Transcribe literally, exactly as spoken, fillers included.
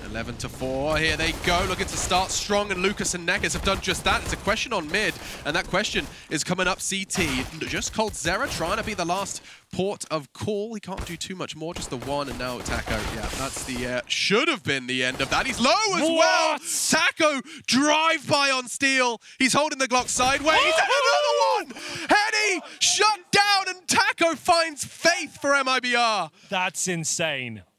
eleven to four, here they go, looking to start strong, and Lucas and Neckers have done just that. It's a question on mid, and that question is coming up C T. Just Coldzera trying to be the last port of call. He can't do too much more, just the one, and now Taco, yeah, that's the, uh, should have been the end of that. He's low as What? well! Taco, drive-by on Steel. He's holding the Glock sideways, oh! and another one! Henny, shut down, and Taco finds faith for M I B R. That's insane.